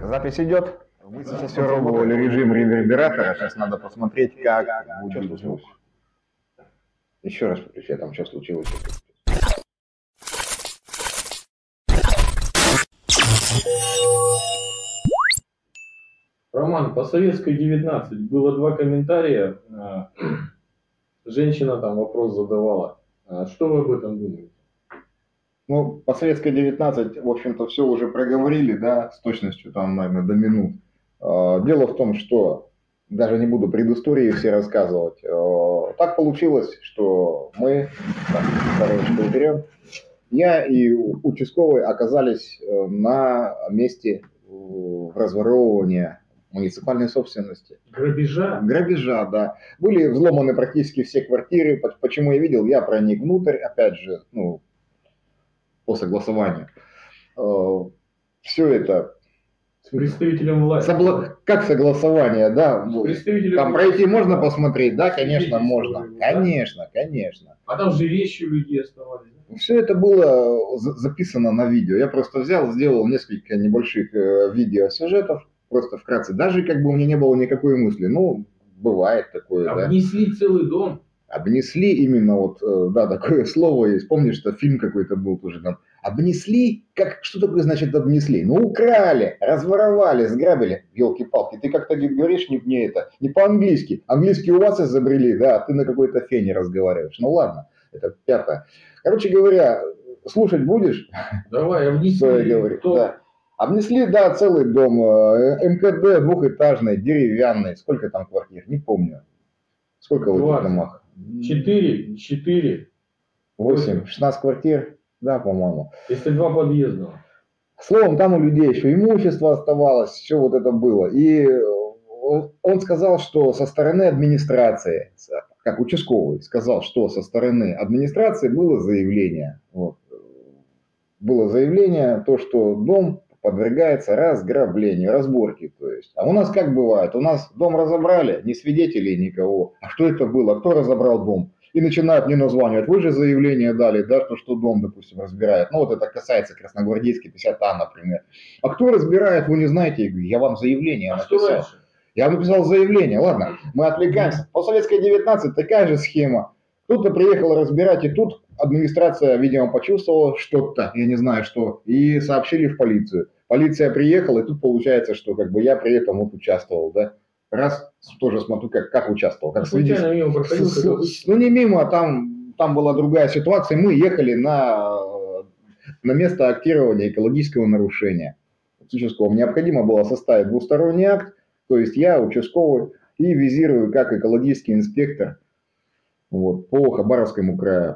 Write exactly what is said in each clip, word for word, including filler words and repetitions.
Так, запись идет. Мы сейчас все пробовали режим ревербератора. Сейчас надо посмотреть, как будет звук. Еще раз включи, там что случилось. Роман, по советской девятнадцать было два комментария. Женщина там вопрос задавала. Что вы об этом думаете? Ну, по советской девятнадцать, в общем-то, все уже проговорили, да, с точностью там, наверное, до минут. Дело в том, что, даже не буду предыстории все рассказывать, так получилось, что мы, так, стороночку уберем, я и участковый оказались на месте разворовывания муниципальной собственности. Грабежа? Грабежа, да. Были взломаны практически все квартиры. Почему я видел? Я проник внутрь, опять же, ну, по согласованию. Все это... С представителем власти? Собла... Как согласование, да. Там пройти можно посмотреть? Да, конечно, можно. Да? Конечно, конечно. А там же вещи у людей оставались. Все это было записано на видео. Я просто взял, сделал несколько небольших видеосюжетов, просто вкратце. Даже как бы у меня не было никакой мысли. Ну, бывает такое, да. Обнесли целый дом. Обнесли именно вот, да, такое слово есть. Помнишь, что фильм какой-то был тоже там. Обнесли? Как, что такое значит обнесли? Ну, украли, разворовали, сграбили. Ёлки-палки, ты как-то говоришь не, не это, не по-английски. Английский у вас изобрели, да, а ты на какой-то фене разговариваешь. Ну, ладно, это пятое. Короче говоря, слушать будешь? Давай, обнесли. Что я говорю? Да. Обнесли, да, целый дом. эм ка дэ двухэтажный, деревянный. Сколько там квартир? Не помню. Сколько в этих домах? Четыре, четыре. Восемь, шестнадцать квартир, да, по-моему. Если два подъезда. Словом, там у людей еще имущество оставалось, все вот это было. И он сказал, что со стороны администрации, как участковый, сказал, что со стороны администрации было заявление. Вот. Было заявление, то, что дом подвергается разграблению, разборке. То есть. А у нас как бывает? У нас дом разобрали, ни свидетелей, никого. А что это было? Кто разобрал дом? И начинают мне названивать. Вы же заявление дали, да, то, что дом, допустим, разбирает. Ну, вот это касается Красногвардейской пятьдесят А, например. А кто разбирает, вы не знаете? Я говорю, я вам заявление а написал. Я вам написал заявление. Ладно, мы отвлекаемся. По советской девятнадцать такая же схема. Кто-то приехал разбирать, и тут администрация, видимо, почувствовала что-то, я не знаю что, и сообщили в полицию. Полиция приехала, и тут получается, что как бы я при этом вот участвовал, да. Раз, тоже смотрю, как, как участвовал. Как случайно мимо проходил? Ну, не мимо, там, там была другая ситуация. Мы ехали на, на место актирования экологического нарушения. С участковым необходимо было составить двусторонний акт, то есть я, участковый, и визирую как экологический инспектор вот, по Хабаровскому краю.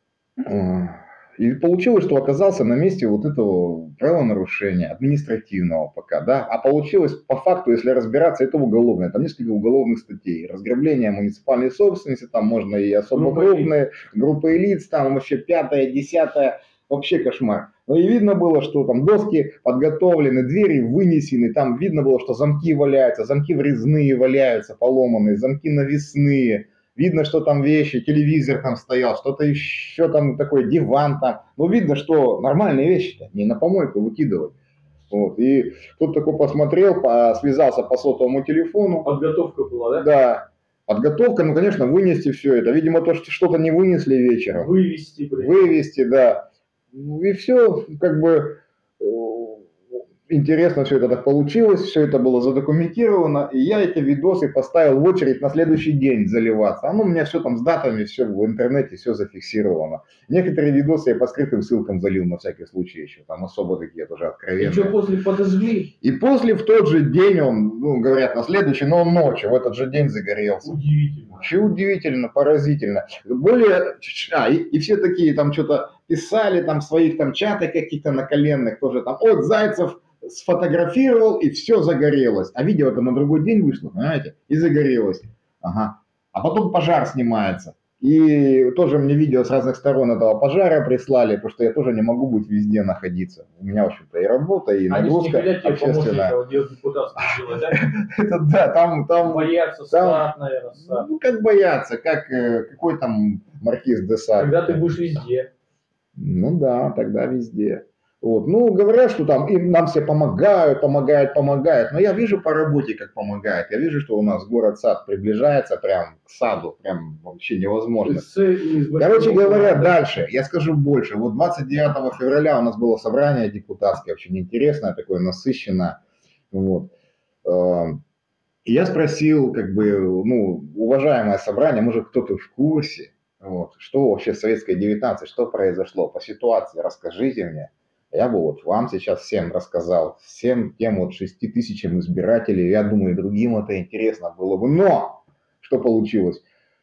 И получилось, что оказался на месте вот этого правонарушения, административного пока, да. А получилось по факту, если разбираться, это уголовное. Там несколько уголовных статей. Разграбление муниципальной собственности, там можно и особо крупные, группы лиц, там вообще пятое, десятое, вообще кошмар. Ну и видно было, что там доски подготовлены, двери вынесены, там видно было, что замки валяются, замки врезные валяются, поломанные, замки навесные. Видно, что там вещи, телевизор там стоял, что-то еще там такой, диван там. Ну, видно, что нормальные вещи, не на помойку выкидывать. Вот. И кто-то такой посмотрел, по, связался по сотовому телефону. Подготовка была, да? Да. Подготовка, ну, конечно, вынести все это. Видимо, то, что что-то не вынесли вечером. Вывести, блин. Вывести, да. И все, как бы... Интересно все это так получилось, все это было задокументировано, и я эти видосы поставил в очередь на следующий день заливаться. А ну, у меня все там с датами, все в интернете, все зафиксировано. Некоторые видосы я по скрытым ссылкам залил на всякий случай еще, там особо такие тоже откровенные. И что, после подожгли? И после в тот же день он, ну, говорят, на следующий, но он ночью, в этот же день загорелся. Удивительно. Вообще удивительно, поразительно. Более, а, и, и все такие там что-то писали, там в своих там чатах каких-то наколенных, тоже там, от Зайцев сфотографировал, и все загорелось. А видео-то на другой день вышло, понимаете, и загорелось. Ага. А потом пожар снимается. И тоже мне видео с разных сторон этого пожара прислали, потому что я тоже не могу быть везде находиться. У меня, в общем-то, и работа, и нагрузка общественная. Это да, там... там боятся сад, наверное, сад. Ну, как бояться, как какой там маркиз де Сад. Когда ты будешь везде. Ну да, тогда везде. Вот. Ну, говорят, что там им нам все помогают, помогают, помогают. Но я вижу по работе, как помогает. Я вижу, что у нас город-сад приближается прям к саду. Прям вообще невозможно. Короче говоря, дальше. Я скажу больше. Вот двадцать девятого февраля у нас было собрание депутатское, очень интересное, такое насыщенное. Вот. И я спросил, как бы, ну, уважаемое собрание, может, кто-то в курсе, вот, что вообще в Советской девятнадцать, что произошло по ситуации, расскажите мне. Я бы вот вам сейчас всем рассказал, всем тем вот шести тысячам избирателей, я думаю, и другим это интересно было бы. Но что получилось?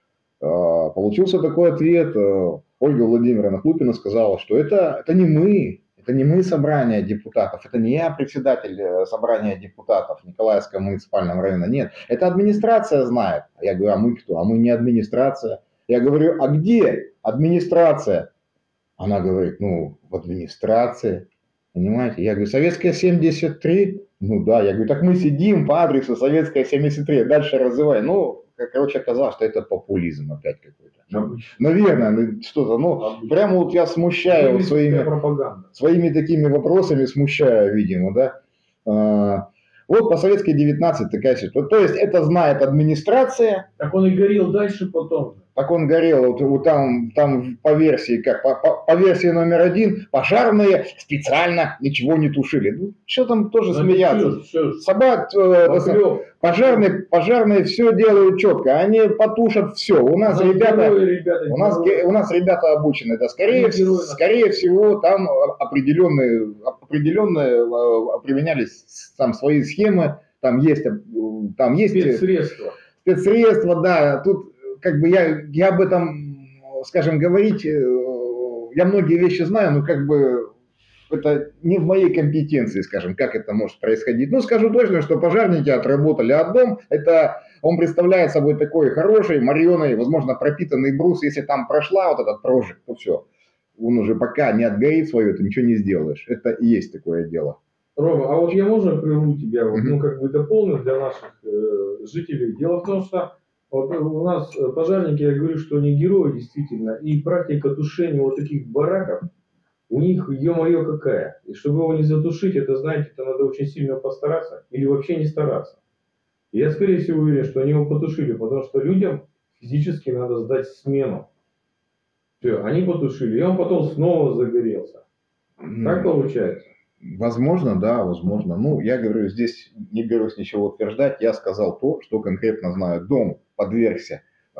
Получился такой ответ. Ольга Владимировна Хлупина сказала, что это, это не мы, это не мы собрание депутатов, это не я председатель собрания депутатов Николаевского муниципального района, нет, это администрация знает. Я говорю, а мы кто? А мы не администрация. Я говорю, а где администрация? Она говорит, ну, в администрации, понимаете? Я говорю, Советская семьдесят три? Ну да, я говорю, так мы сидим по адресу Советская семьдесят три, дальше развивай. Ну, короче, оказалось, что это популизм опять какой-то. Ну, наверное, что-то, ну, Обычно. Прямо вот я смущаю своими, своими такими вопросами, смущаю, видимо, да. А, вот по Советской девятнадцать такая ситуация. То есть это знает администрация. Так он и горел дальше потом. Так он горел, вот, вот там, там по версии, как по, по, по версии номер один, пожарные специально ничего не тушили. Ну, что там тоже да смеяться? Собак, э, пожарные, пожарные все делают четко, они потушат все. У нас, у ребята, ребята, у нас, у нас ребята обучены, да, скорее, скорее всего, там определенные, определенные применялись там свои схемы, там есть, там есть спецсредства. Спецсредства, да, тут как бы я, я об этом, скажем, говорить, я многие вещи знаю, но как бы это не в моей компетенции, скажем, как это может происходить. Ну, скажу точно, что пожарники отработали, а дом, это, он представляет собой такой хороший, мореный, возможно, пропитанный брус. Если там прошла вот этот прожиг, то все, он уже пока не отгорит свое, ты ничего не сделаешь. Это и есть такое дело. Рома, а вот я можно прерву тебя, вот, mm-hmm. ну, как бы дополнить для наших э, жителей. Дело в том, что вот у нас пожарники, я говорю, что они герои действительно, и практика тушения вот таких бараков, у них, ё-моё, какая. И чтобы его не затушить, это, знаете, это надо очень сильно постараться или вообще не стараться. И я, скорее всего, уверен, что они его потушили, потому что людям физически надо сдать смену. Все, они потушили, и он потом снова загорелся. Mm. Так получается? Возможно, да, возможно. Ну, я говорю, здесь не берусь ничего утверждать. Я сказал то, что конкретно знаю. Дом подвергся э,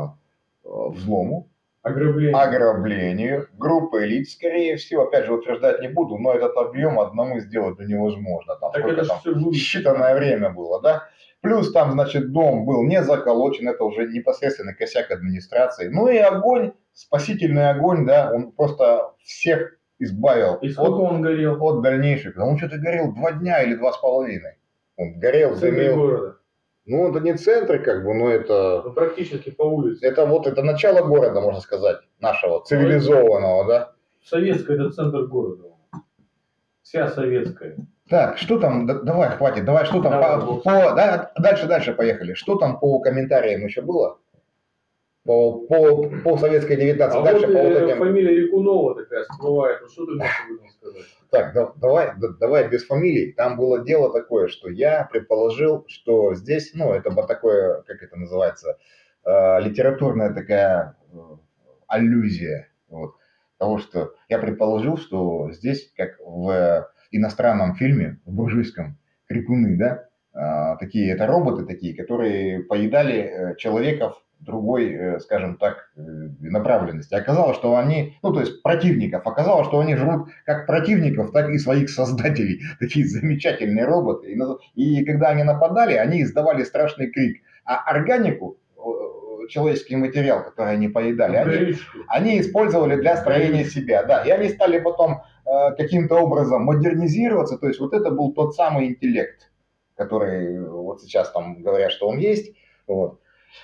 взлому, ограблению. ограблению, группы лиц, скорее всего. Опять же, утверждать не буду, но этот объем одному сделать невозможно. Там, так сколько это там считанное время было, да? Плюс там, значит, дом был не заколочен, это уже непосредственно косяк администрации. Ну и огонь, спасительный огонь, да, он просто всех избавил. И сколько от, он горел? От дальнейших. Он что-то горел два дня или два с половиной. Он горел, в центре дымил. города. Ну, это не центр, как бы, но это... Ну, практически по улице. Это вот, это начало города, можно сказать, нашего, цивилизованного, ну, да? Советская, это центр города. Вся советская. Так, что там, да, давай, хватит, давай, что там, давай, по, по, да, дальше, дальше поехали. Что там по комментариям еще было? По, по, по Советской девятнадцать. А дальше вот, по э, вот этим... фамилия Рекунова такая всплывает. Ну, что ты можешь об этом сказать? Так, да, давай, да, давай без фамилий. Там было дело такое, что я предположил, что здесь, ну, это вот такое, как это называется, э, литературная такая э, аллюзия. Вот, того, что я предположил, что здесь, как в иностранном фильме, в буржуйском, крикуны, да, э, такие, это роботы такие, которые поедали э, человеков другой, скажем так, направленности. Оказалось, что они, ну то есть противников, оказалось, что они жрут как противников, так и своих создателей. Такие замечательные роботы. И, и когда они нападали, они издавали страшный крик. А органику, человеческий материал, который они поедали, они, они использовали для строения себя. Да. И они стали потом э, каким-то образом модернизироваться. То есть вот это был тот самый интеллект, который вот сейчас там говорят, что он есть. Вот.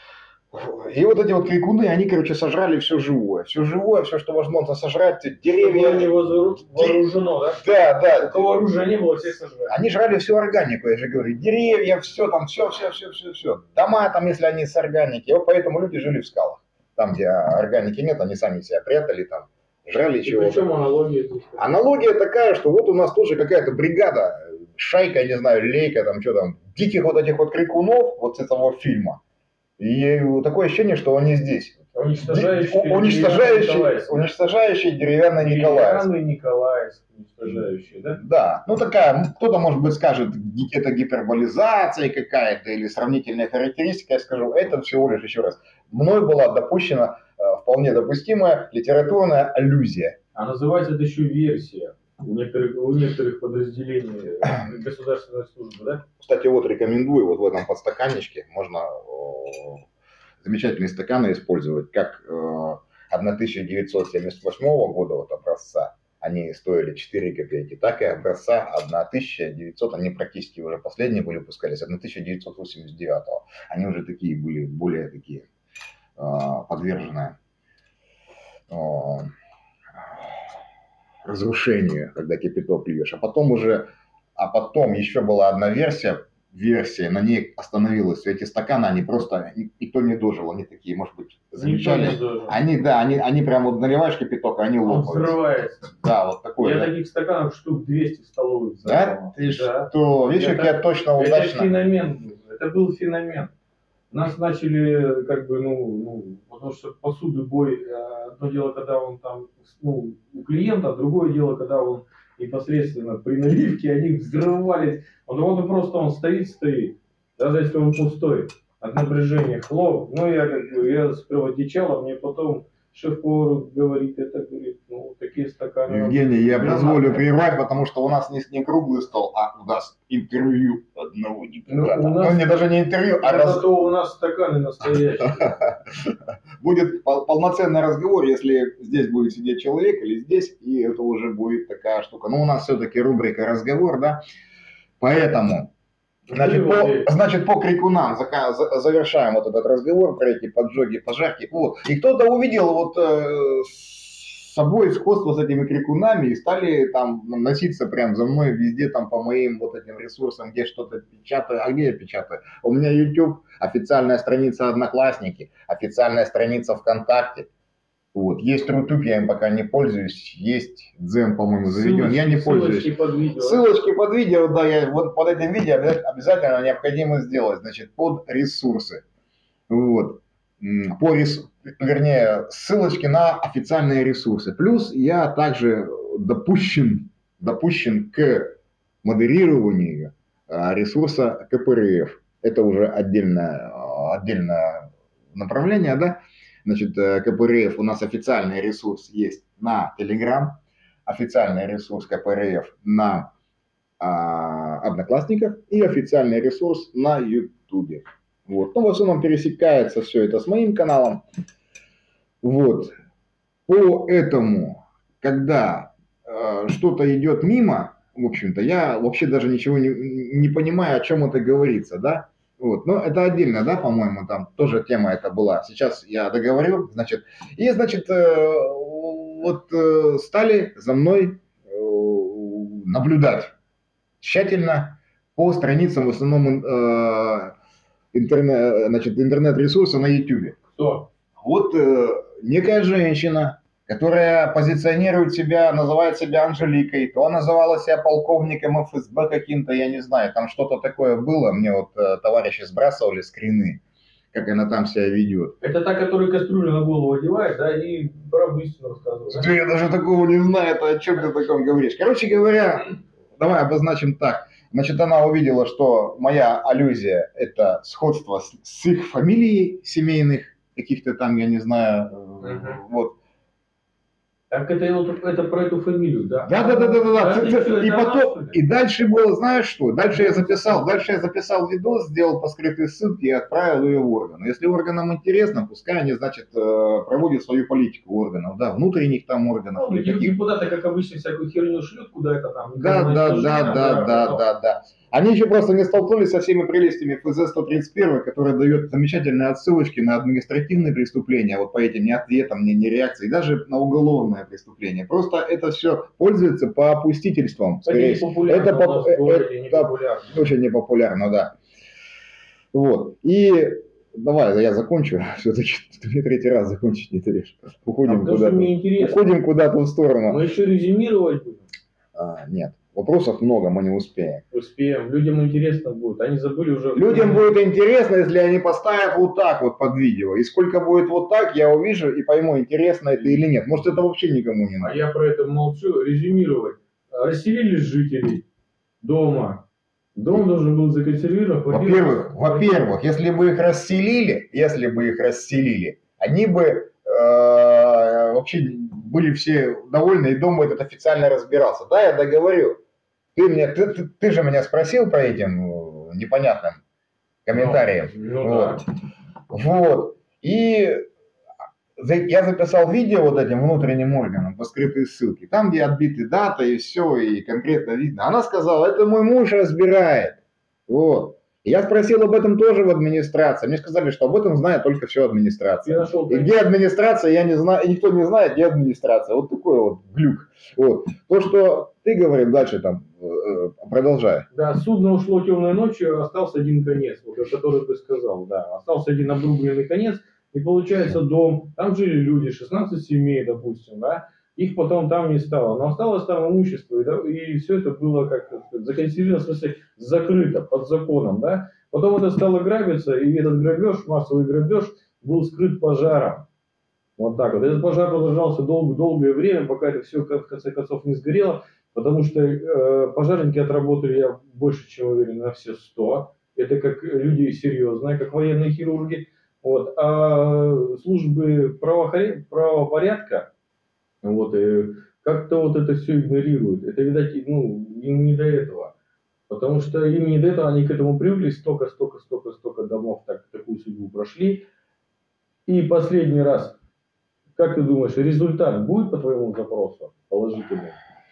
И вот эти вот крикуны, они, короче, сожрали все живое. Все живое, все, что возможно сожрать, деревья. Не вооружено, да? Да, да. У кого оружия не было, все сожрали. Они жрали всю органику, я же говорю. Деревья, все там, все, все, все, все, все. Дома там, если они с органики. Вот поэтому люди жили в скалах. Там, где органики нет, они сами себя прятали там. жрали И чего-то. причем аналогия? Аналогия такая, что вот у нас тоже какая-то бригада, шайка, не знаю, лейка, там что там, диких вот этих вот крикунов вот с этого фильма. И такое ощущение, что они здесь. Уничтожающие, уничтожающие, уничтожающие деревянный Николаевск. Деревянный Николаевск, уничтожающий, да? Да, ну такая, кто-то, может быть, скажет, это гиперболизация какая-то или сравнительная характеристика, я скажу, это всего лишь, еще раз, мной была допущена вполне допустимая литературная аллюзия. А называется это еще версия у некоторых, у некоторых подразделений государственной службы, да? Кстати, вот рекомендую, вот в этом подстаканничке можно замечательные стаканы использовать, как тысяча девятьсот семьдесят восьмого года вот образца, они стоили четыре копейки, так и образца тысяча девятьсот, они практически уже последние были выпускались, тысяча девятьсот восемьдесят девятого, они уже такие были, более такие подвержены разрушению, когда кипяток льешь, а потом уже, а потом еще была одна версия, версия, на ней остановилась. Эти стаканы, они просто, никто не дожил, они такие, может быть, замечали. Они, да, они, они прям вот наливаешь кипяток, а они лопаются. Взрывается. Да, вот такой. Я да. таких стаканов штук двести в столовых. Да? Ты да. Что? Видишь, как я точно удачно. Это феномен был. Это был феномен. Нас начали, как бы, ну, ну, потому что посуды бой, одно дело, когда он там, ну, у клиента, другое дело, когда он непосредственно при наливке, они взрывались. Он, он просто, он стоит, стоит, даже если он пустой, от напряжения хлоп. Ну, я как бы, я сперва дичал, а мне потом шеф-повар говорит, это, говорит, ну, такие стаканы. Евгений, я позволю прервать, потому что у нас не, не круглый стол, а у нас интервью одного депутата. Ну, нас, ну не даже не интервью, а раз... Зато у нас стаканы настоящие. Будет полноценный разговор, если здесь будет сидеть человек или здесь, и это уже будет такая штука. Ну, у нас все-таки рубрика «Разговор», да, поэтому... Значит по, значит, по крикунам завершаем вот этот разговор про эти поджоги, пожарки. Вот. И кто-то увидел вот э, с собой сходство с этими крикунами и стали там носиться прям за мной везде там по моим вот этим ресурсам, где что-то печатаю. А где я печатаю? У меня YouTube, официальная страница Одноклассники, официальная страница ВКонтакте. Вот. Есть Рутуб, я им пока не пользуюсь, есть Дзен, по-моему, заведен, я не пользуюсь. Ссылочки под видео. Ссылочки под видео, да, я вот под этим видео обязательно необходимо сделать, значит, под ресурсы. Вот. По рес... Вернее, ссылочки на официальные ресурсы. Плюс я также допущен, допущен к модерированию ресурса ка пэ эр эф. Это уже отдельное, отдельное направление, да. Значит, ка пэ эр эф у нас официальный ресурс есть на Telegram, официальный ресурс ка пэ эр эф на а, Одноклассниках и официальный ресурс на YouTube. Вот. Ну, в основном пересекается все это с моим каналом. Вот. Поэтому, когда э, что-то идет мимо, в общем-то, я вообще даже ничего не, не понимаю, о чем это говорится, да. Вот. Но это отдельно, да, по-моему, там тоже тема это была. Сейчас я договорю, значит, и, значит, э, вот э, стали за мной э, наблюдать тщательно по страницам в основном э, интернет, значит, интернет-ресурса на YouTube. Кто? Вот э, некая женщина, которая позиционирует себя, называет себя Анжеликой, то она называла себя полковником эф эс бэ каким-то, я не знаю, там что-то такое было, мне вот э, товарищи сбрасывали скрины, как она там себя ведет. Это та, которая кастрюлю на голову одевает, да, и правду истину рассказывает. Да? Я даже такого не знаю, это о чем ты таком говоришь. Короче говоря, давай обозначим так. Значит, она увидела, что моя аллюзия – это сходство с, с их фамилией семейных, каких-то там, я не знаю, uh-huh. вот. Так это, это про эту фамилию, да? Да, да, да, да, да. да. И, и потом, и дальше было, знаешь что? Дальше я записал, дальше я записал видос, сделал по скрытой ссылке и отправил ее в органы. Если органам интересно, пускай они, значит, проводят свою политику органов, да, внутренних там органов. Ну, депутаты, как обычно, всякую херню шлют куда-то там. Да, да, да, да, да, да, да, да. Они еще просто не столкнулись со всеми прелестями эф зэ сто тридцать один, который дает замечательные отсылочки на административные преступления, вот по этим ни ответам, ни, ни реакции, даже на уголовное преступление. Просто это все пользуется по опустительствам. Это не популярно, это, по, это, не это очень непопулярно, да. Вот. И давай, я закончу. Все-таки ты мне третий раз закончить не даешь. Уходим а куда-то. Уходим куда-то в сторону. Мы еще резюмировать будем? А, нет. Вопросов много, мы не успеем. Успеем. Людям интересно будет. Они забыли уже. Людям будет интересно, если они поставят вот так вот под видео. И сколько будет вот так, я увижу и пойму, интересно это или нет. Может, это вообще никому не надо. А я про это молчу. Резюмировать. Расселили жителей дома. Дом должен был законсервировать. Во-первых, во-первых, если бы их расселили, если бы их расселили, они бы э, вообще были все довольны, и дом этот официально разбирался. Да, я договорю. Ты, мне, ты, ты, ты же меня спросил по этим непонятным комментариям. Ну, ну, вот. Да. вот. И я записал видео вот этим внутренним органом по скрытой ссылке. Там, где отбиты дата и все, и конкретно видно. Она сказала, это мой муж разбирает. Вот. И я спросил об этом тоже в администрации. Мне сказали, что об этом знает только все администрация. Нашел, и где администрация, я не знаю, и никто не знает, где администрация. Вот такой вот глюк. Вот. То, что ты говорил дальше там, продолжай. Да, судно ушло темной ночью, остался один конец, вот, который ты сказал, да. Остался один обрубленный конец, и получается дом, там жили люди, шестнадцать семей, допустим, да. Их потом там не стало, но осталось там имущество, и, да, и все это было как законсервировано, в смысле, закрыто под законом, да. Потом это стало грабиться, и этот грабеж, массовый грабеж, был скрыт пожаром. Вот так вот. Этот пожар продолжался долго, долгое время, пока это все в конце концов не сгорело, потому что э, пожарники отработали, я больше чем уверен, на все сто. Это как люди серьезные, как военные хирурги. Вот. А службы правопорядка, вот, как-то вот это все игнорируют. Это, видать, ну, им не до этого. Потому что им не до этого, они к этому привыкли, столько, столько, столько, столько домов так, такую судьбу прошли. И последний раз, как ты думаешь, результат будет по твоему запросу положительный?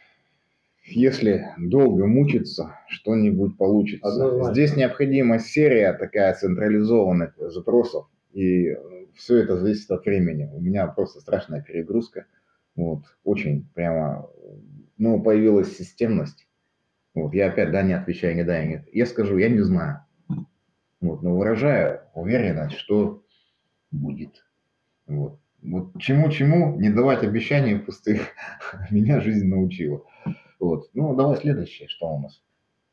Если долго мучиться, что-нибудь получится. Однозначно. Здесь необходима серия такая централизованных запросов. И все это зависит от времени. У меня просто страшная перегрузка. Вот, очень прямо, ну, появилась системность. Вот, я опять да, не отвечаю, не да, нет. Я скажу, я не знаю. Вот, но выражаю уверенность, что будет. Вот. Вот чему-чему не давать обещаний пустых меня жизнь научила. Вот. Ну, давай следующее, что у нас.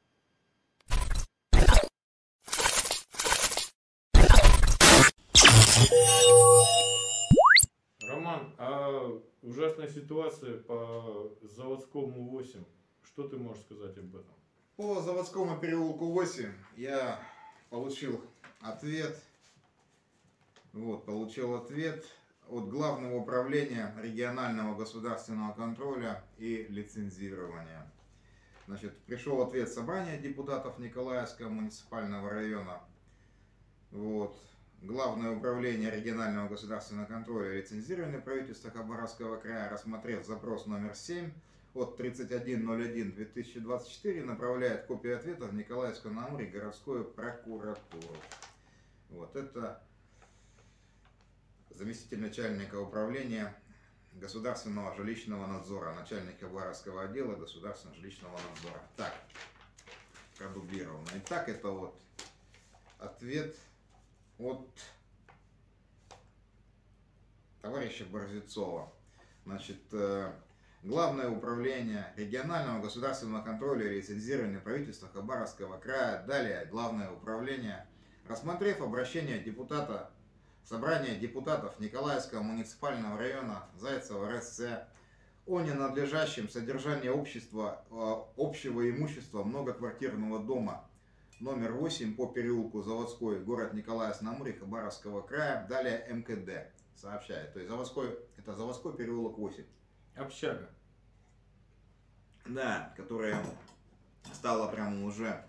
Роман, а ужасная ситуация по заводскому восемь. Что ты можешь сказать об этом? По заводскому переулку восемь я получил ответ. Вот, получил ответ от Главного управления регионального государственного контроля и лицензирования. Значит, пришел ответ собрания депутатов Николаевского муниципального района. Вот. Главное управление регионального государственного контроля и лицензирования правительства Хабаровского края, рассмотрев запрос номер семь от тридцать один ноль один две тысячи двадцать четыре, направляет копию ответа в Николаевскую на Амуре городскую прокуратуру. Вот это заместитель начальника управления государственного жилищного надзора, начальник Хабаровского отдела государственного жилищного надзора. Так, продублировано. Итак, это вот ответ от товарища Борзецова. Значит, Главное управление регионального государственного контроля и лицензирования правительства Хабаровского края, далее Главное управление, рассмотрев обращение депутата Собрания депутатов Николаевского муниципального района Зайцева РСЦ о ненадлежащем содержании общества, общего имущества многоквартирного дома номер восемь по переулку Заводской, город Николаевск-на-Амуре, Хабаровского края, далее МКД сообщает. То есть заводской, это Заводской переулок восемь. Общага. Да, которая стала прямо уже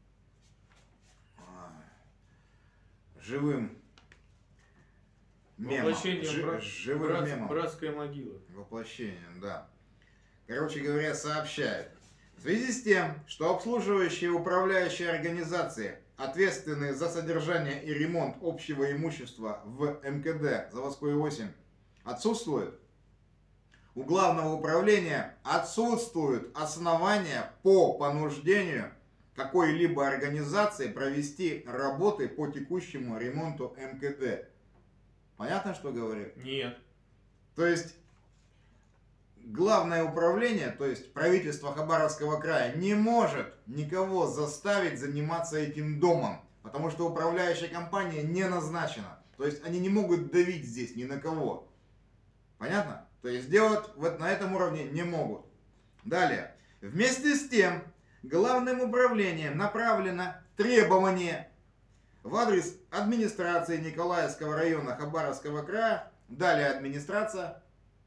а, живым мемом. Воплощением Жи, брат, живым брат, мемом. братской могилы. Воплощением, да. Короче говоря, сообщает. В связи с тем, что обслуживающие управляющие организации, ответственные за содержание и ремонт общего имущества в МКД Заводской восемь, отсутствуют, у Главного управления отсутствуют основания по понуждению какой-либо организации провести работы по текущему ремонту эм ка дэ. Понятно, что говорю? Нет. То есть главное управление, то есть правительство Хабаровского края, не может никого заставить заниматься этим домом, потому что управляющая компания не назначена. То есть они не могут давить здесь ни на кого. Понятно? То есть сделать вот на этом уровне не могут. Далее. Вместе с тем, главным управлением направлено требование в адрес администрации Николаевского района Хабаровского края, далее администрация,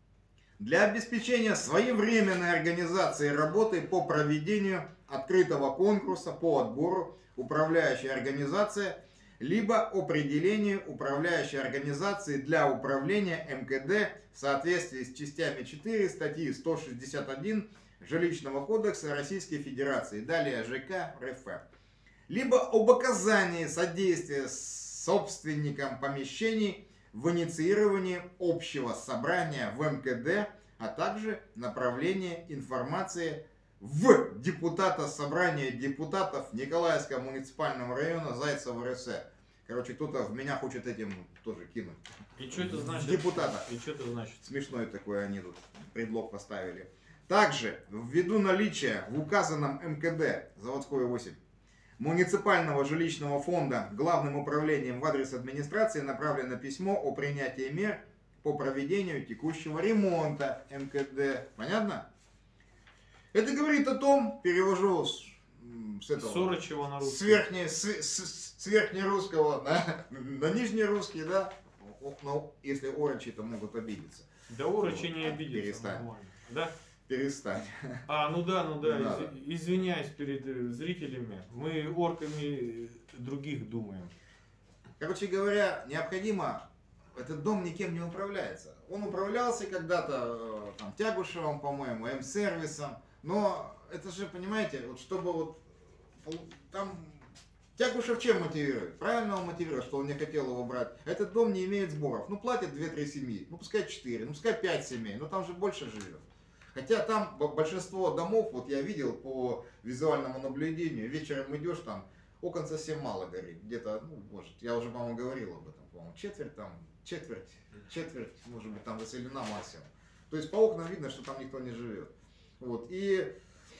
для обеспечения своевременной организации работы по проведению открытого конкурса по отбору управляющей организации, либо определению управляющей организации для управления эм ка дэ в соответствии с частями четыре статьи сто шестьдесят один Жилищного кодекса Российской Федерации, далее жэ ка эр эф, либо об оказании содействия собственникам помещений в инициировании общего собрания в эм ка дэ, а также направление информации в депутата собрания депутатов Николаевского муниципального района Зайцева эр эс. Короче, кто-то в меня хочет этим тоже кинуть. И что это значит? Депутата. И что это значит? Смешной такой они тут предлог поставили. Также, ввиду наличия в указанном эм ка дэ заводской восемь муниципального жилищного фонда главным управлением в адрес администрации направлено письмо о принятии мер по проведению текущего ремонта эм ка дэ. Понятно? Это говорит о том, перевожу с, с этого, Сорочева на русский. С, верхней, с, с, с верхнерусского на, на нижнерусский, да? Ну, если орочи-то могут обидеться. Да орочи не обидятся. Перестань. Да? Перестань. А, ну да, ну да, да. Из, извиняюсь перед зрителями. Мы орками других думаем. Короче говоря, необходимо, этот дом никем не управляется. Он управлялся когда-то там Тягушевым, по-моему, М-сервисом, но это же, понимаете, вот чтобы вот там Тягушев чем мотивирует? Правильно он мотивирует, что он не хотел его брать. Этот дом не имеет сборов. Ну платят две-три семьи, ну пускай четыре, ну пускай пять семей, но там же больше живет. Хотя там большинство домов, вот я видел по визуальному наблюдению, вечером идешь, там окон совсем мало горит. Где-то, ну, может, я уже, по-моему, говорил об этом, по-моему, четверть там, четверть, четверть, может быть, там заселена максимум. То есть по окнам видно, что там никто не живет. Вот, и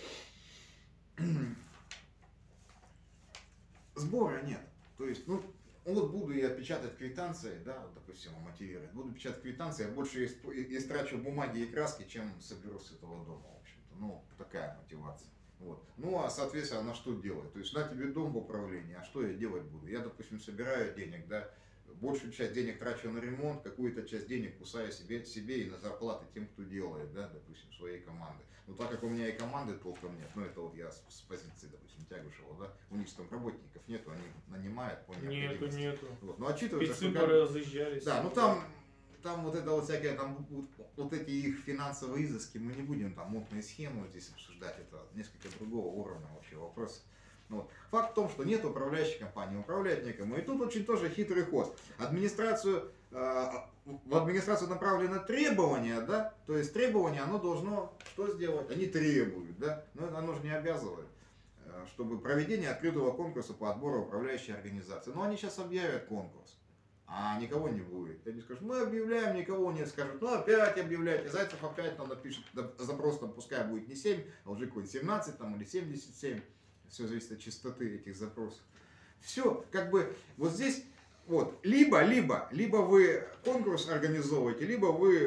сбора нет. То есть, ну, вот буду я печатать квитанции, да, вот, допустим, мотивировать. Буду печатать квитанции, я больше истрачу бумаги и краски, чем соберу с этого дома, в общем-то. Ну, такая мотивация. Вот. Ну, а, соответственно, на что делать? То есть, на тебе дом в управлении, а что я делать буду? Я, допустим, собираю денег, да, большую часть денег трачу на ремонт, какую-то часть денег кусаю себе, себе и на зарплаты тем, кто делает, да, допустим, своей команды. Но так как у меня и команды толком нет, ну, это вот я с, с позиции, допустим, Тягушева, да, у них там работников нету, они нанимают по необходимости. Нету, нету. Вот. Но отчитываются, что как... разъезжались. Да, ну там, там вот это вот всякие, там вот, вот эти их финансовые изыски, мы не будем там мутные схемы здесь обсуждать, это несколько другого уровня вообще вопрос. Вот. Факт в том, что нет управляющей компании, управляет некому. И тут очень тоже хитрый ход. Администрацию, э, в администрацию направлено требование, да, то есть требование, оно должно что сделать? Они требуют, да, но оно же не обязывает, э, чтобы проведение открытого конкурса по отбору управляющей организации. Но они сейчас объявят конкурс, а никого не будет. Они скажут, мы объявляем, никого нет. Скажут, ну опять объявляйте. Зайцев опять нам напишет запрос, там пускай будет не семь, а уже какой-нибудь семнадцать там, или семьдесят семь. Все зависит от частоты этих запросов. Все, как бы, вот здесь, вот, либо, либо, либо вы конкурс организовываете, либо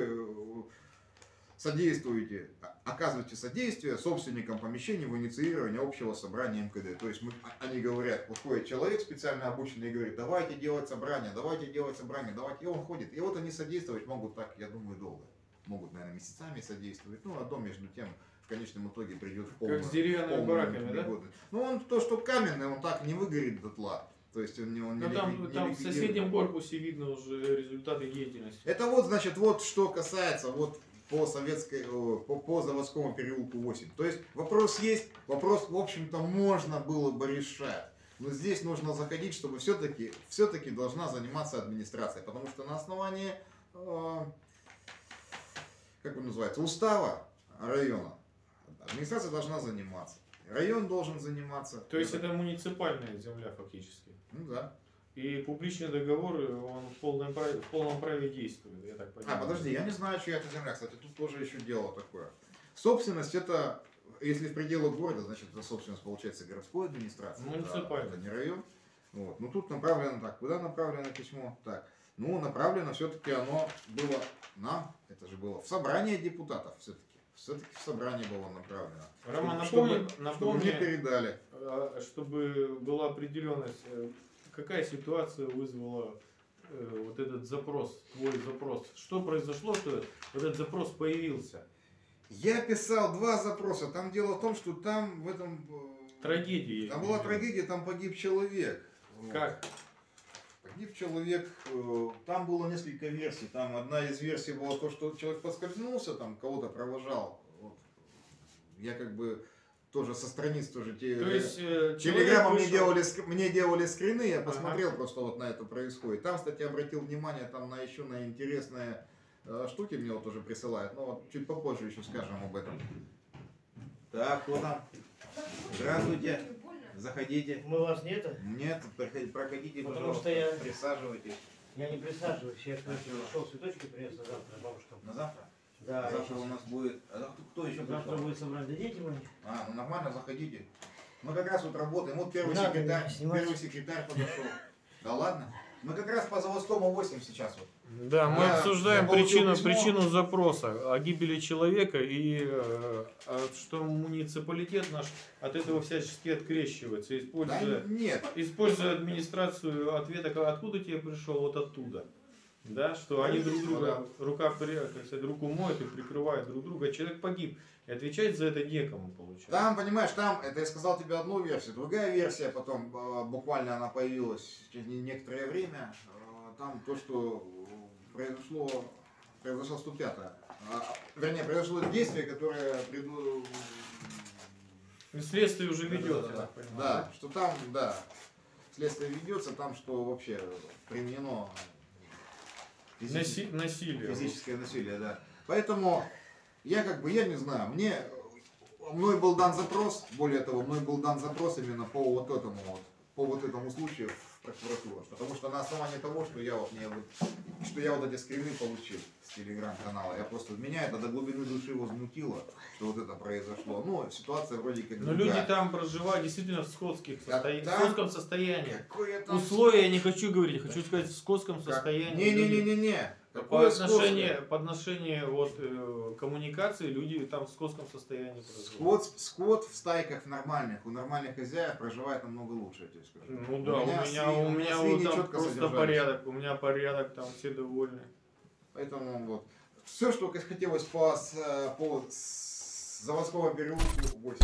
вы содействуете, оказываете содействие собственникам помещений в инициировании общего собрания эм ка дэ. То есть мы, они говорят, выходит человек специально обученный и говорит, давайте делать собрание, давайте делать собрание, давайте, и он ходит. И вот они содействовать могут так, я думаю, долго. Могут, наверное, месяцами содействовать. Ну, а дом между тем в конечном итоге придет в полную, как с деревянными бараками, да? Ну, он то, что каменный, он так не выгорит дотла. То есть он, он не, не там, не там в соседнем корпусе видно уже результаты деятельности. Это вот, значит, вот что касается вот по советской, по, по заводскому переулку восемь. То есть вопрос есть, вопрос, в общем-то, можно было бы решать. Но здесь нужно заходить, чтобы все-таки все-таки должна заниматься администрация. Потому что на основании, э, как он называется, устава района, администрация должна заниматься. район должен заниматься. То есть это муниципальная земля фактически. Ну да. И публичный договор, он в полном праве, в полном праве действует, я так понимаю. А, подожди, я не знаю, чья это земля. Кстати, тут тоже еще дело такое. Собственность это, если в пределах города, значит, это собственность получается городской администрации. Муниципальная. Это, это не район. Вот. Ну тут направлено так. Куда направлено письмо? Так. Ну, направлено все-таки оно было нам, это же было в собрание депутатов все-таки. Все-таки в собрание было направлено. Роман, чтобы, напомни, чтобы, напомни, чтобы мне передали. чтобы была определенность, какая ситуация вызвала э, вот этот запрос, твой запрос. Что произошло, что этот запрос появился? Я писал два запроса. Там дело в том, что там в этом... Трагедия. Там была трагедия, там погиб человек. Как? Погиб человек, там было несколько версий. Там одна из версий была то, что человек поскользнулся, там кого-то провожал. Вот. Я как бы тоже со страниц тоже те, то есть, э, телеграмму мне вышел... делали, мне делали скрины, я посмотрел ага. просто вот на это происходит. Там, кстати, обратил внимание там на еще на интересные э, штуки, мне вот тоже присылают. Но вот чуть попозже еще скажем об этом. Так, кто там? Здравствуйте. Заходите. Мы вас нет? Нет, проходите, проходите, Потому пожалуйста, что я- присаживайтесь. Я не присаживаюсь, я пришел цветочки принес на завтра бабушкам. На завтра? Да, завтра я у нас будет... А кто еще завтра пришел? будет собрание дети мои. А, ну нормально, заходите. Мы как раз вот работаем. Вот первый Не надо секретарь, меня снимать. первый секретарь подошел. Да ладно? Мы как раз по заводскому восемь сейчас вот. Да, мы Я- обсуждаем я получил причину, письмо. причину запроса о гибели человека и э, а что муниципалитет наш от этого всячески открещивается, Да, используя, нет. используя администрацию ответа, откуда тебе пришел, вот оттуда. Да, что они друг друга, рука, при- как сказать, руку моют и прикрывают друг друга, а человек погиб. И отвечать за это некому, получается. Там, понимаешь, там, это я сказал тебе одну версию, другая версия, потом э, буквально она появилась через не- некоторое время. Э, Там то, что произошло, произошло сто пятое. А, Вернее, произошло действие, которое приду... И следствие уже Да, ведется, да, я да. так понимаю. Да, что там, да, следствие ведется, там что вообще применено Наси- насилие. физическое насилие, да. Поэтому я как бы, я не знаю, мне, мной был дан запрос, более того, мной был дан запрос именно по вот этому вот, по вот этому случаю в прокуратуру. Потому что на основании того, что я вот, мне вот, что я вот эти скрины получил с телеграм-канала, я просто, меня это до глубины души возмутило, что вот это произошло. Ну, ситуация вроде как Но другая. люди там проживают действительно в скотских Да, состоя- там- в скотском состоянии. Какое там... Условия я не хочу говорить, хочу сказать в скотском состоянии. люди. Не-не-не-не-не. По Какое отношению, скотское? по отношению вот, э, коммуникации люди там в скотском состоянии проживают. Скот, скот в стайках нормальных, у нормальных хозяев проживает намного лучше, я тебе скажу. Ну да, у меня, свиньи- у меня свиньи вот там четко просто содержались. порядок, у меня порядок, там все довольны. Поэтому вот. Все, что хотелось по, с- по с- заводскому переулку восемь.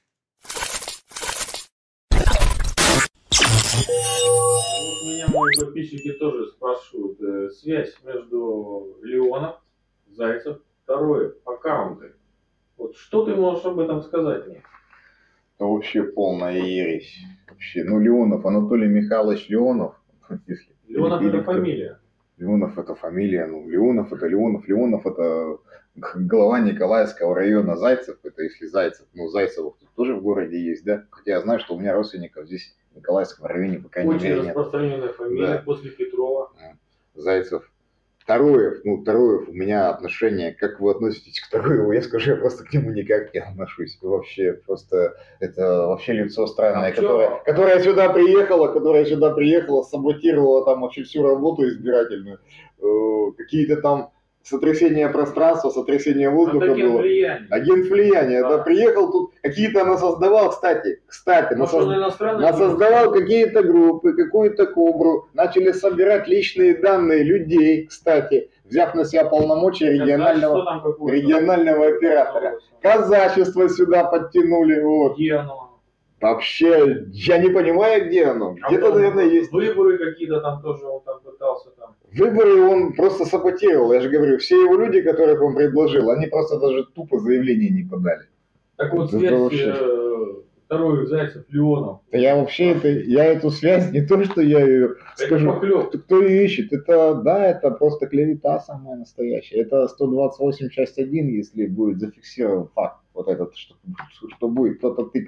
Вот меня мои подписчики тоже спрашивают. э, связь между Леонов, Зайцев, второе, аккаунты. Вот что ты можешь об этом сказать мне? Это вообще полная ересь. Вообще, ну, Леонов, Анатолий Михайлович Леонов. Если, Леонов или- это или кто- фамилия. Леонов это фамилия, ну, Леонов это Леонов, Леонов это глава Николаевского района, Зайцев, это если Зайцев, ну, Зайцевых тут тоже в городе есть, да? Хотя я знаю, что у меня родственников здесь в Николаевском районе, по крайней Очень мере, нет. распространенная фамилия Да. после Петрова. Зайцев. Таруев, ну, Таруев, у меня отношение, как вы относитесь к Таруеву, я скажу, я просто к нему никак не отношусь. Вообще, просто, это вообще лицо странное, А в чём? которое, которое сюда приехало, которое сюда приехало, саботировало там вообще всю работу избирательную. Э, Какие-то там сотрясения пространства, сотрясения воздуха Агент было. влияния. Агент влияния, да, Да. приехал тут, какие-то насоздавал, кстати, кстати, Может, он насоздавал. иностранный? Насоздавал какие-то группы, какую-то кобру, начали собирать личные данные людей, кстати, взяв на себя полномочия регионального, Что там какое-то? регионального оператора. Казачество сюда подтянули, вот. Где оно? Вообще, я не понимаю, где оно. А Где-то, там наверное, есть. Выборы какие-то там тоже он там пытался там. Выборы он просто саботировал, я же говорю, все его люди, которых он предложил, они просто даже тупо заявление не подали. Так вот, Это связь вообще. э, второй Зайцев, Леонов. Да я вообще это, я эту связь, не то, что я ее Это скажу, поклёп. кто, кто ее ищет, это, да, это просто клевета самая настоящая. Это сто двадцать восемь часть один, если будет зафиксирован факт вот этот, что, что будет кто-то тыкать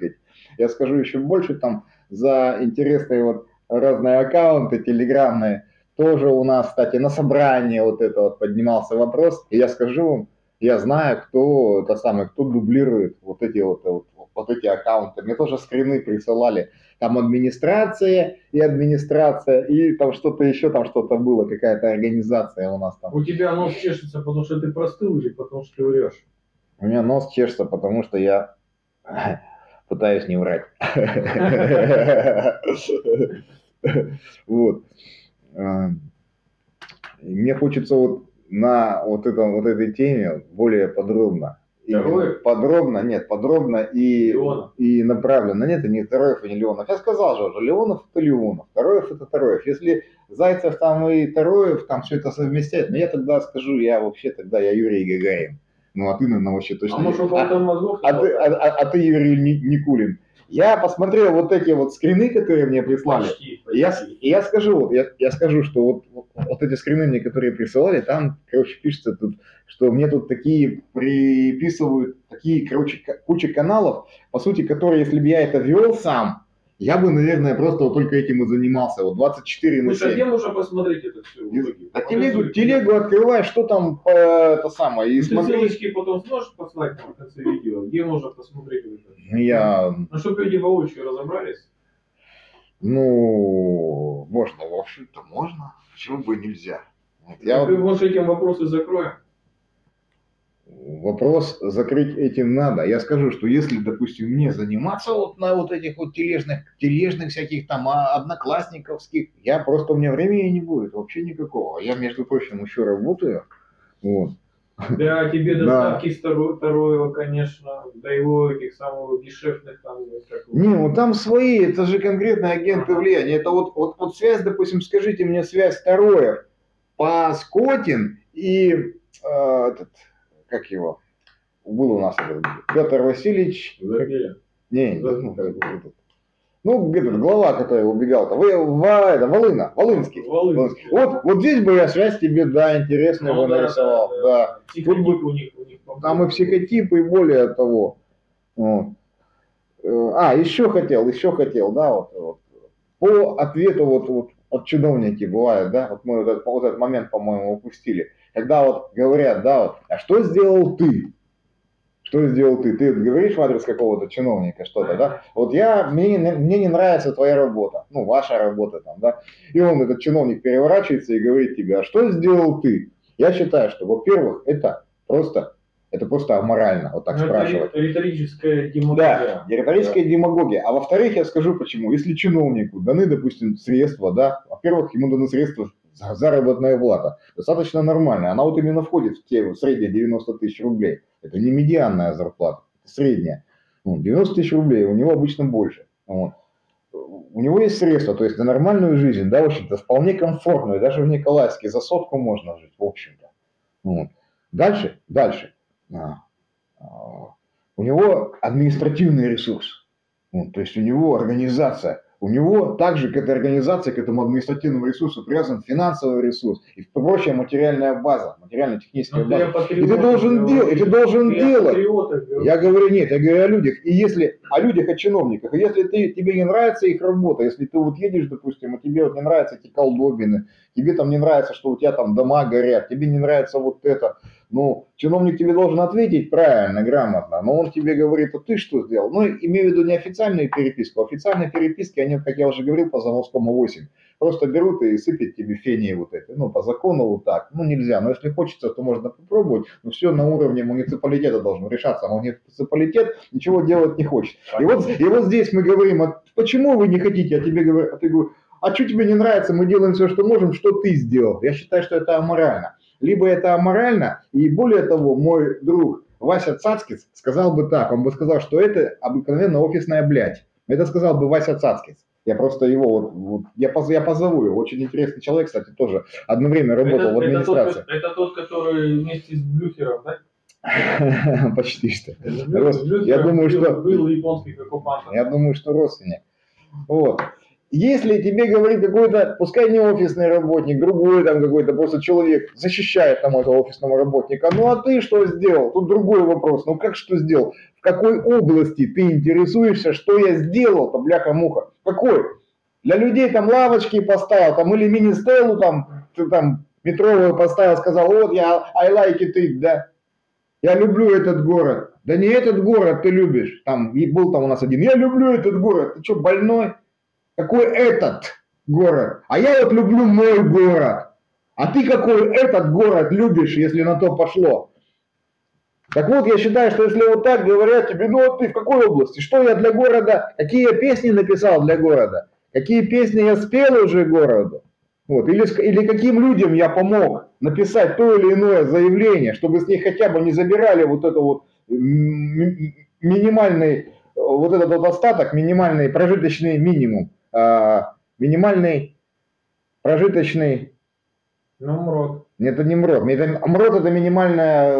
я скажу еще больше, там за интересные вот разные аккаунты телеграммные, тоже у нас, кстати, на собрании вот это вот поднимался вопрос, и я скажу вам, я знаю, кто это самое, кто дублирует вот эти вот, вот, вот эти аккаунты. Мне тоже скрины присылали. Там администрация и администрация, и там что-то еще, там что-то было, какая-то организация у нас там. У тебя нос чешется, потому что ты простыл или потому что ты врешь? У меня нос чешется, потому что я пытаюсь не врать. Вот. Мне хочется вот на вот, этом, вот этой теме более подробно. Подробно, нет, подробно и, и направленно. Нет, это не Тароев и не Леонов. Я сказал же уже, Леонов это Леонов, Тароев это Тароев. Если Зайцев там и Тароев там все это совместят, но я тогда скажу, я вообще тогда я Юрий Гагарин. Ну а ты, наверное, вообще точно. А, может, а, а, а, ты, а, а, а ты Юрий Никулин. Я посмотрел вот эти вот скрины, которые мне прислали. Почти, почти. Я, я скажу, вот, я, я скажу, что вот, вот, вот эти скрины мне, которые присылали, там, короче, пишется тут, что мне тут такие приписывают, такие, короче, куча каналов, по сути, которые, если бы я это вел сам, я бы, наверное, просто вот только этим и занимался. Вот двадцать четыре на семь. Слушай, а где можно посмотреть это все? А телегу, телегу открывай, что там это самое, и ну, смотри. Ты ссылочки потом сможешь послать в конце видео? Где можно посмотреть это? Я... Ну, чтобы люди воочию разобрались. Ну, можно, в общем-то, можно. Почему бы нельзя? Вот я вот... Может, этим вопросы закроем? Вопрос закрыть этим надо. Я скажу, что если, допустим, мне заниматься вот на вот этих вот тележных, тележных всяких там одноклассниковских, я просто у меня времени не будет, вообще никакого. Я, между прочим, еще работаю. Вот. Да, тебе доставки да. Тароева, конечно, до его этих самых гешефтных там. Не, ну там свои, это же конкретные агенты влияния. Это вот, вот, вот связь, допустим, скажите мне связь Тароев по Скотин и э, этот, как его, был у нас этот Петр Васильевич. Забили. Не, ну, этот, ну, этот глава, который убегал-то, вы, это, Волына, Волынский. Волынский. Вот, вот здесь бы я связь тебе, да, интересно ну, его да, нарисовал. Да, да. Да. Тут бы у них, у них там и психотипы, и более того. Вот. А, еще хотел, еще хотел, да, вот, вот. По ответу вот, вот от чиновники бывает, да, вот мы вот этот, вот этот момент, по-моему, упустили. Когда вот говорят, да, вот, а что сделал ты? Что сделал ты? Ты говоришь в адрес какого-то чиновника что-то, да? Вот я, мне, мне не нравится твоя работа, ну, ваша работа там, да? И он, этот чиновник, переворачивается и говорит тебе, а что сделал ты? Я считаю, что, во-первых, это просто, это просто аморально, вот так Но спрашивать. Это риторическая демагогия. Да, риторическая да. демагогия. А во-вторых, я скажу почему. Если чиновнику даны, допустим, средства, да, во-первых, ему даны средства, заработная плата, достаточно нормальная. Она вот именно входит в те средние девяносто тысяч рублей. Это не медианная зарплата, это средняя. девяносто тысяч рублей, у него обычно больше. Вот. У него есть средства, то есть на нормальную жизнь, да, в общем-то, вполне комфортную. Даже в Николаевске за сотку можно жить, в общем-то. Вот. Дальше, дальше. А, а, у него административный ресурс. Вот, то есть у него организация. У него также к этой организации, к этому административному ресурсу привязан финансовый ресурс и прочая материальная база, материально-техническая база. И ты должен, дел, и ты должен делать. Я говорю, нет, я говорю о людях. И если о людях, о чиновниках, и если ты, тебе не нравится их работа, если ты вот едешь, допустим, и тебе вот не нравятся эти колдобины, тебе там не нравится, что у тебя там дома горят, тебе не нравится вот это, ну, чиновник тебе должен ответить правильно, грамотно, но он тебе говорит, а ты что сделал? Ну, имею в виду не официальную переписку, официальные переписки, они, как я уже говорил, по Заводскому восемь, просто берут и сыпят тебе фении вот этой, ну, по закону вот так, ну, нельзя, но если хочется, то можно попробовать, но все на уровне муниципалитета должно решаться, а муниципалитет ничего делать не хочет. И вот, и вот здесь мы говорим, а почему вы не хотите, а тебе говорят, а ты говоришь, а что тебе не нравится, мы делаем все, что можем, что ты сделал? Я считаю, что это аморально. Либо это аморально, и более того, мой друг Вася Цацкиц сказал бы так, он бы сказал, что это обыкновенно офисная блядь. Это сказал бы Вася Цацкиц. Я просто его, вот, вот, я, поз, я позову его, очень интересный человек, кстати, тоже одно время работал это, в администрации. Это тот, это тот, который вместе с Блюхером, да? Почти что. Я думаю, что... Был японский оккупант. Я думаю, что родственник. Вот. если тебе говорит какой-то, пускай не офисный работник, другой там какой-то просто человек защищает там этого офисного работника, ну а ты что сделал? Тут другой вопрос, ну как что сделал? В какой области ты интересуешься, что я сделал-то, бляха-муха? Какой? Для людей там лавочки поставил, там или мини-стелу там, ты там метровую поставил, сказал, вот я I like it, да, я люблю этот город. Да не этот город ты любишь, там и был там у нас один, я люблю этот город, ты что, больной? Какой этот город? А я вот люблю мой город. А ты какой этот город любишь, если на то пошло? Так вот, я считаю, что если вот так говорят тебе, ну вот ты в какой области? Что я для города, какие я песни написал для города? Какие песни я спел уже городу? Вот. Или, или каким людям я помог написать то или иное заявление, чтобы с них хотя бы не забирали вот это вот минимальный, вот этот вот остаток, минимальный прожиточный минимум. Минимальный прожиточный... Ну, МРОД. Нет, это не МРОД. Это, МРОД это минимальная,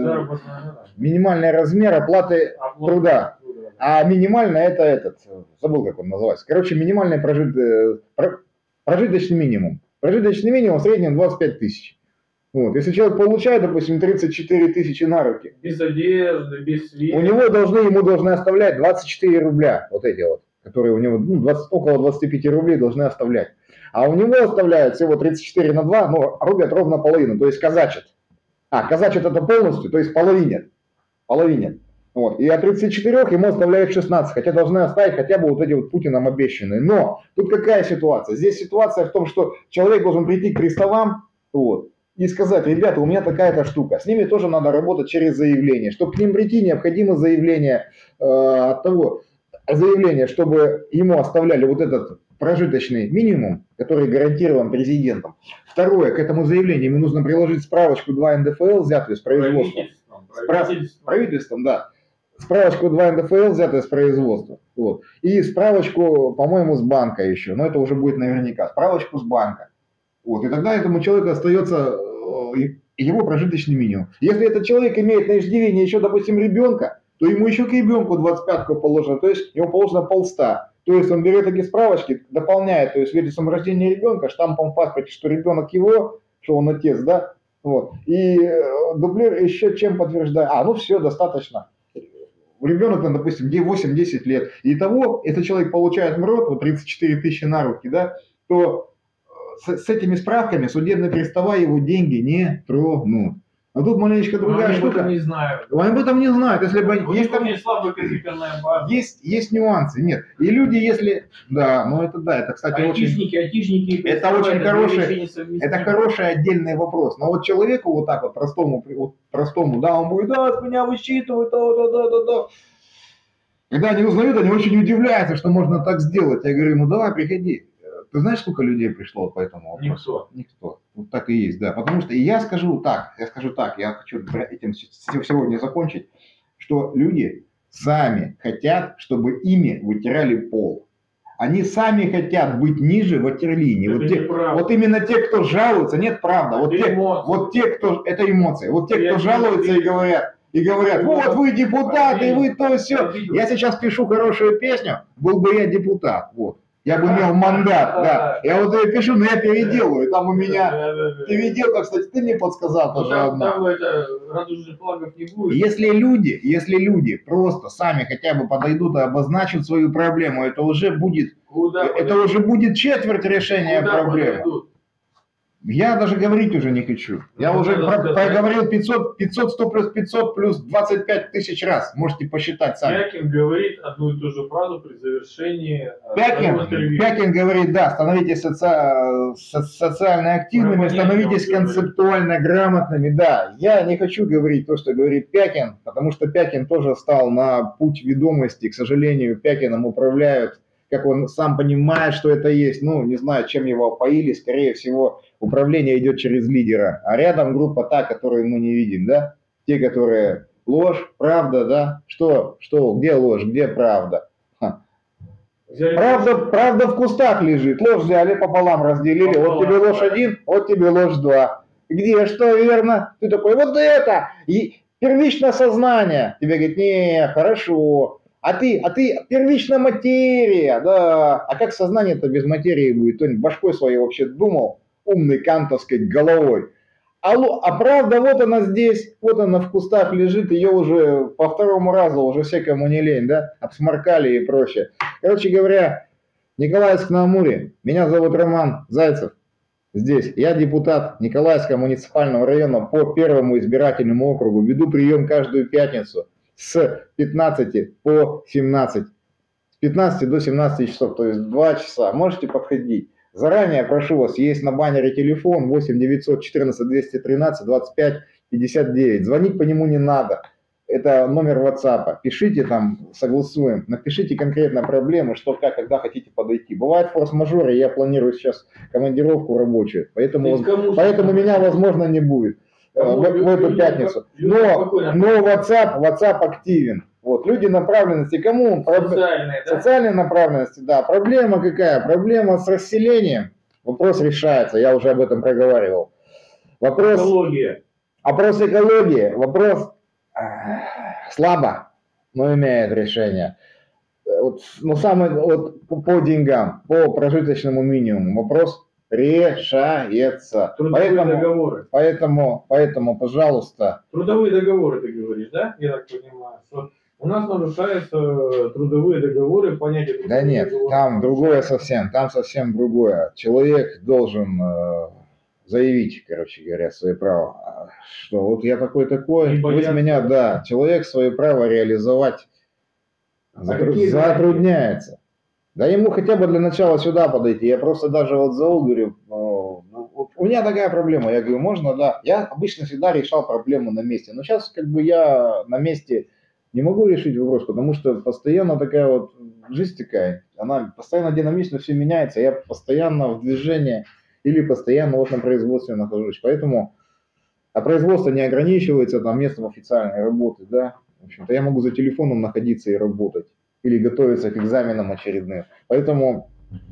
минимальный размер оплаты Оплата. труда. А минимальный это этот, забыл как он называется. Короче, минимальный прожит, прожиточный минимум. Прожиточный минимум в среднем двадцать пять тысяч. Вот. Если человек получает, допустим, тридцать четыре тысячи на руки. Без одежды, без света. У него должны, ему должны оставлять двадцать четыре рубля. Вот эти вот. Которые у него ну, двадцать, около двадцати пяти рублей должны оставлять. А у него оставляют всего тридцать четыре на два, но рубят ровно половину, то есть казачат. А, казачат это полностью, то есть половинят. Половинят. Вот. И от тридцати четырёх ему оставляют шестнадцать, хотя должны оставить хотя бы вот эти вот Путиным обещанные. Но тут какая ситуация? Здесь ситуация в том, что человек должен прийти к приставам вот, и сказать, ребята, у меня такая-то штука. С ними тоже надо работать через заявление. Чтобы к ним прийти, необходимо заявление э, от того, заявление, чтобы ему оставляли вот этот прожиточный минимум, который гарантирован президентом. Второе, к этому заявлению ему нужно приложить справочку два эн дэ эфэл, взятую с производства. Правительством, правительством да. Справочку два эн дэ эфэл, взятую с производства. Вот. И справочку, по-моему, с банка еще. Но это уже будет наверняка. Справочку с банка. Вот. И тогда этому человеку остается его прожиточный минимум. Если этот человек имеет на иждивении еще, допустим, ребенка, то ему еще к ребенку двадцать пятку положено, то есть ему положено полста. То есть он берет такие справочки, дополняет, то есть свидетельством рождения ребенка, штампом в паспорте, что ребенок его, что он отец, да, вот. И дублер еще чем подтверждает, а, ну все, достаточно. Ребенок, ну, допустим, восемь-десять лет, и того, если человек получает МРОД, вот тридцать четыре тысячи на руки, да, то с, с этими справками судебные пристава его деньги не тронут. А тут маленечко другая штука. Они об этом не знают. Они об этом не знают. Если бы есть, там, есть, есть нюансы. Нет. И люди, если... Да, ну это да, это, кстати, айтишники, очень... айтишники, это очень хороший, это хороший отдельный вопрос. Но вот человеку вот так вот простому, вот, простому, да, он будет, да, с меня высчитывают, да, да, да, да, да. Когда они узнают, они очень удивляются, что можно так сделать. Я говорю, ну давай, приходи. Ты знаешь, сколько людей пришло по этому вопросу? Никто. Никто. Вот так и есть, да. Потому что и я скажу так, я скажу так, я хочу этим сегодня закончить, что люди сами хотят, чтобы ими вытирали пол. Они сами хотят быть ниже ватерлинии. Вот, те, вот именно те, кто жалуются, нет, правда. Вот те, вот те, кто, это эмоции. Вот те, кто жалуются и говорят, и говорят, вот вы депутаты, вы то все. Я сейчас пишу хорошую песню, был бы я депутат, вот. Я бы имел мандат, да. Я вот ее пишу, но я переделаю. Там у меня переделка, кстати, ты мне подсказал тоже одна. Радужных флагов не будет. Если люди, если люди просто сами хотя бы подойдут и обозначат свою проблему, это уже будет, Куда это подойдут? Уже будет четверть решения Куда проблемы. Подойдут? Я даже говорить уже не хочу. Я ну, уже про, проговорил пятьсот, пятьсот, сто плюс пятьсот плюс двадцать пять тысяч раз. Можете посчитать сами. Пякин говорит одну и ту же фразу при завершении. Пякин, Пякин говорит, да, становитесь соци... со социально активными, становитесь концептуально грамотными. Да, я не хочу говорить то, что говорит Пякин, потому что Пякин тоже стал на путь ведомости. К сожалению, Пякиным управляют, как он сам понимает, что это есть. Ну, не знаю, чем его опоили, скорее всего, управление идет через лидера, а рядом группа та, которую мы не видим, да? Те, которые ложь, правда, да? Что, что, где ложь, где правда? Ха. Правда, правда в кустах лежит, ложь взяли, пополам разделили, пополам, вот тебе ложь один, вот тебе ложь два. Где, что верно? Ты такой, вот это, и первичное сознание. Тебе говорит, не, хорошо. А ты, а ты первичная материя, да. А как сознание-то без материи будет? Кто-нибудь башкой своей вообще думал, умной кантовской головой? А, а правда, вот она здесь, вот она в кустах лежит, ее уже по второму разу, уже всякому не лень, да, обсморкали и прочее. Короче говоря, Николаевск-на-Амуре, меня зовут Роман Зайцев, здесь, я депутат Николаевского муниципального района по первому избирательному округу, веду прием каждую пятницу с пятнадцати по семнадцать, с пятнадцати до семнадцати часов, то есть два часа, можете подходить. Заранее прошу вас, есть на баннере телефон восемь девятьсот четырнадцать двести тринадцать двадцать пять пятьдесят девять. Звонить по нему не надо. Это номер WhatsApp. Пишите там, согласуем. Напишите конкретно проблемы, что, как, когда хотите подойти. Бывает форс-мажоры, я планирую сейчас командировку рабочую, поэтому, поэтому меня, возможно, не будет э, в, в эту пятницу. Но, но WhatsApp, WhatsApp активен. Вот, люди направленности, кому? Социальные, да? Социальной направленности, да. Проблема какая? Проблема с расселением. Вопрос решается, я уже об этом проговаривал. Вопрос... Экология. Вопрос экологии. Вопрос э, слабо, но имеет решение. Вот, ну, самое, вот, по деньгам, по прожиточному минимуму вопрос решается. Трудовые поэтому, договоры. Поэтому, поэтому, пожалуйста. Трудовые договоры, ты говоришь, да? Я так понимаю. Что у нас нарушаются трудовые договоры, понятие трудовых Да нет, договоров. там другое совсем, там совсем другое. Человек должен э, заявить, короче говоря, свои права. Что вот я такой-такой, вы с меня, да, человек свое право реализовать затру... затрудняется. Да ему хотя бы для начала сюда подойти. Я просто даже вот зову, говорю, вот у меня такая проблема. Я говорю, можно, да. Я обычно всегда решал проблему на месте. Но сейчас как бы я на месте не могу решить вопрос, потому что постоянно такая вот жизнь такая. Она постоянно динамично все меняется. Я постоянно в движении или постоянно вот на производстве нахожусь. Поэтому, а производство не ограничивается там местом официальной работы, да. В общем-то, я могу за телефоном находиться и работать. Или готовиться к экзаменам очередным. Поэтому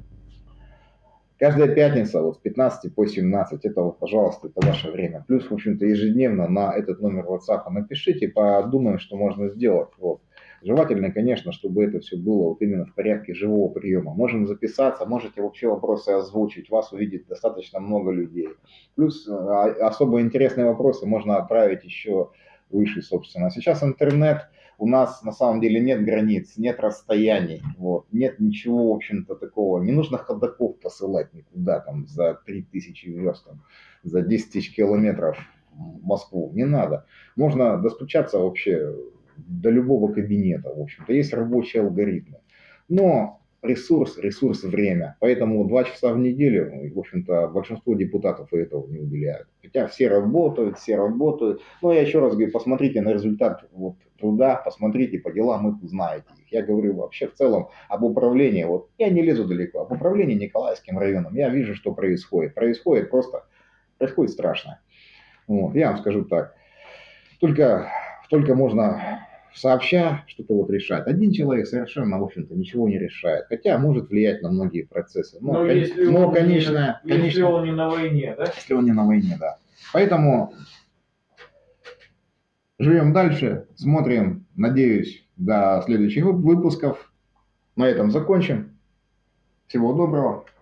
каждая пятница вот с пятнадцати по семнадцать, это вот, пожалуйста, это ваше время. Плюс, в общем-то, ежедневно на этот номер WhatsApp напишите, подумаем, что можно сделать. Вот. Желательно, конечно, чтобы это все было вот именно в порядке живого приема. Можем записаться, можете вообще вопросы озвучить, вас увидит достаточно много людей. Плюс особо интересные вопросы можно отправить еще выше, собственно. Сейчас интернет. У нас на самом деле нет границ, нет расстояний, вот, нет ничего, в общем-то, такого. Не нужно ходоков посылать никуда, там, за три тысячи верст, там, за десять тысяч километров в Москву. Не надо. Можно достучаться вообще до любого кабинета, в общем-то. Есть рабочие алгоритмы. Но ресурс, ресурс время. Поэтому два часа в неделю, в общем-то, большинство депутатов и этого не уделяют. Хотя все работают, все работают. Но я еще раз говорю, посмотрите на результат вот, труда, посмотрите по делам, их узнаете. Я говорю вообще в целом об управлении. Вот я не лезу далеко. Об управлении Николаевским районом. Я вижу, что происходит. Происходит просто, происходит страшно. Вот, я вам скажу так. Только, только можно... сообща что-то вот решать. Один человек совершенно, в общем-то, ничего не решает. Хотя может влиять на многие процессы. Но, но, кон... если, но он конечно, не, если конечно... он не на войне, да? Если он не на войне, да. Поэтому живем дальше, смотрим, надеюсь, до следующих выпусков. На этом закончим. Всего доброго.